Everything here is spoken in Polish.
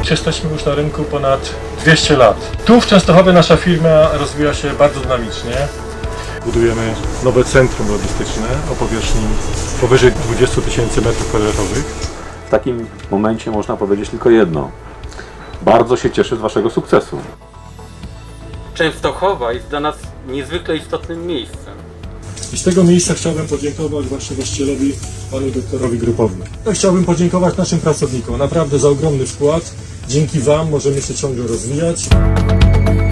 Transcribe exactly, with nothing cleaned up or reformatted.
choć jesteśmy już na rynku ponad dwieście lat. Tu w Częstochowie nasza firma rozwija się bardzo dynamicznie. Budujemy nowe centrum logistyczne o powierzchni powyżej dwudziestu tysięcy metrów kwadratowych. W takim momencie można powiedzieć tylko jedno. Bardzo się cieszę z Waszego sukcesu. Częstochowa jest dla nas niezwykle istotnym miejscem. I z tego miejsca chciałbym podziękować właśnie właścicielowi, panu doktorowi Grupowi. Ja chciałbym podziękować naszym pracownikom naprawdę za ogromny wkład. Dzięki Wam możemy się ciągle rozwijać.